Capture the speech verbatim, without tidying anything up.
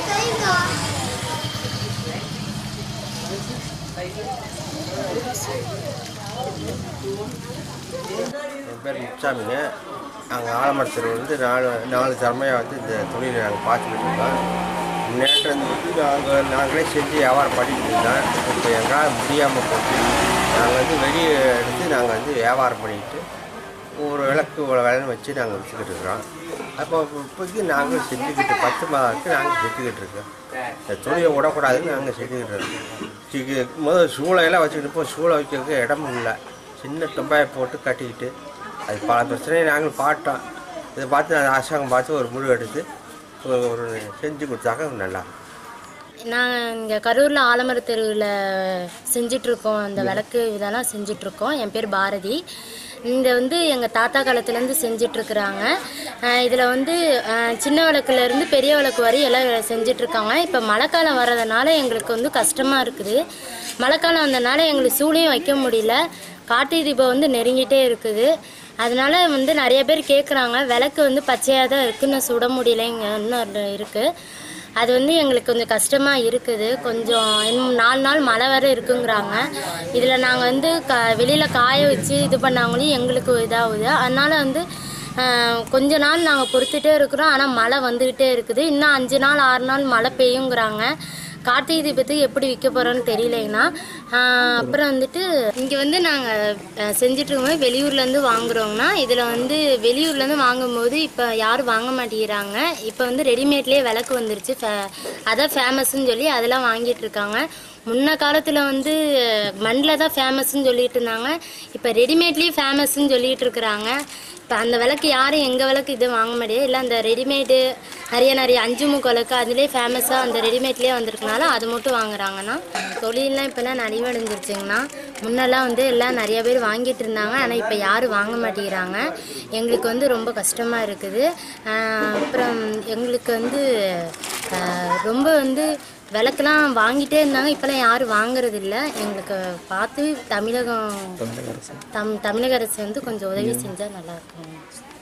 என் பேர் முச்சாமிங்க. நாங்கள் ஆலமரத்தில் வந்து நாலு நாலு தலைமையாக வந்து இந்த தொழிலை நாங்கள் பார்த்துக்கிட்டு இருக்கோம். முன்னேற்றம் வந்து நாங்கள் நாங்களே செஞ்சு வியாபாரம் பண்ணிக்கிட்டு இருந்தோம். இப்போ எங்களால் முடியாமல் போச்சு. நாங்கள் வந்து வெளியே எடுத்து நாங்கள் வந்து வியாபாரம் பண்ணிக்கிட்டு ஒரு விளக்கு ஒரு விலைன்னு வச்சு நாங்கள் வச்சுக்கிட்டு இருக்கிறோம். அப்போ இப்போதைக்கு நாங்கள் செஞ்சுக்கிட்டு பத்து மாதத்துக்கு நாங்கள் செஞ்சுக்கிட்டு இருக்கோம். இந்த தொழிலை விடக்கூடாதுன்னு நாங்கள் செஞ்சுக்கிட்டு இருக்கோம். முதல் சூளையெல்லாம் வச்சுக்கிட்டு இப்போ சூளை வைக்கிறதுக்கு இடமும் இல்லை. சின்ன டொம்பாயை போட்டு கட்டிக்கிட்டு அது பல பிரச்சனையை நாங்கள் பார்த்தோம். இதை பார்த்து அந்த அரசாங்கம் பார்த்து ஒரு முடிவு எடுத்து ஒரு செஞ்சு கொடுத்தாக்க நல்லா. நாங்கள் இங்கே கரூரில் ஆலமர தெருவில் செஞ்சிட்ருக்கோம். அந்த விளக்கு இதெல்லாம் செஞ்சிட்ருக்கோம். என் பேர் பாரதி. இந்த வந்து எங்கள் தாத்தா காலத்துலேருந்து செஞ்சிட்ருக்குறாங்க. இதில் வந்து சின்ன விளக்குலேருந்து பெரிய விளக்கு வரை எல்லாம் செஞ்சிட்ருக்காங்க. இப்போ மழைக்காலம் வர்றதுனால எங்களுக்கு வந்து கஷ்டமாக இருக்குது. மழைக்காலம் வந்ததுனால எங்களுக்கு சூளையும் வைக்க முடியல. கார்த்திகை தீபம் வந்து நெருங்கிட்டே இருக்குது. அதனால வந்து நிறைய பேர் கேட்குறாங்க, விளக்கு வந்து பச்சையாக தான் இருக்குன்னு சுட முடியல இங்கே இன்னும் இருக்குது. அது வந்து எங்களுக்கு கொஞ்சம் கஷ்டமாக இருக்குது. கொஞ்சம் இன்னும் நாலு நாள் மழை வர இருக்குங்கிறாங்க. இதில் நாங்கள் வந்து க வெளியில் காய வச்சு இது பண்ணாங்களும் எங்களுக்கு இதாகுது. அதனால் வந்து கொஞ்ச நாள் நாங்கள் பொறுத்துட்டே இருக்கிறோம். ஆனால் மழை வந்துக்கிட்டே இருக்குது. இன்னும் அஞ்சு நாள் ஆறு நாள் மழை பெய்யுங்கிறாங்க. கார்த்திகை தீபத்துக்கு எப்படி விற்க போகிறோன்னு தெரியலைங்கண்ணா. அப்புறம் வந்துட்டு இங்கே வந்து நாங்கள் செஞ்சிட்ருக்கோம். வெளியூர்லேருந்து வாங்குகிறோங்கண்ணா. இதில் வந்து வெளியூர்லேருந்து வாங்கும்போது இப்போ யாரும் வாங்க மாட்டேங்கிறாங்க. இப்போ வந்து ரெடிமேட்லேயே விளக்கு வந்துருச்சு. ஃபே அதான் ஃபேமஸ்ன்னு சொல்லி அதெல்லாம் வாங்கிட்டு இருக்காங்க. முன்ன காலத்தில் வந்து மண்ணில் தான் ஃபேமஸ்ன்னு சொல்லிட்டு இருந்தாங்க. இப்போ ரெடிமேட்லேயே ஃபேமஸ்ன்னு சொல்லிகிட்டு இருக்கிறாங்க. இப்போ அந்த விளக்கு யாரும் எங்கள் விளக்கு இது வாங்க முடியாது. இல்லை அந்த ரெடிமேடு நிறைய நிறைய அஞ்சு மூக்கு விளக்கு அதுலேயே ஃபேமஸாக அந்த ரெடிமேட்லேயே வந்திருக்கனால அது மட்டும் வாங்குறாங்கன்னா. தொழிலெலாம் இப்போலாம் நலிவடைஞ்சிருச்சுங்கண்ணா. முன்னெல்லாம் வந்து எல்லாம் நிறைய பேர் வாங்கிட்டு இருந்தாங்க. ஆனால் இப்போ யாரும் வாங்க மாட்டேங்கிறாங்க. எங்களுக்கு வந்து ரொம்ப கஷ்டமாக இருக்குது. அப்புறம் எங்களுக்கு வந்து ரொம்ப வந்து விளக்கெல்லாம் வாங்கிட்டே இருந்தாங்க. இப்போலாம் யாரும் வாங்குறது இல்லை. எங்களுக்கு பார்த்து தமிழகம் தம் தமிழக அரசு வந்து கொஞ்சம் உதவி செஞ்சால் நல்லாயிருக்கும்.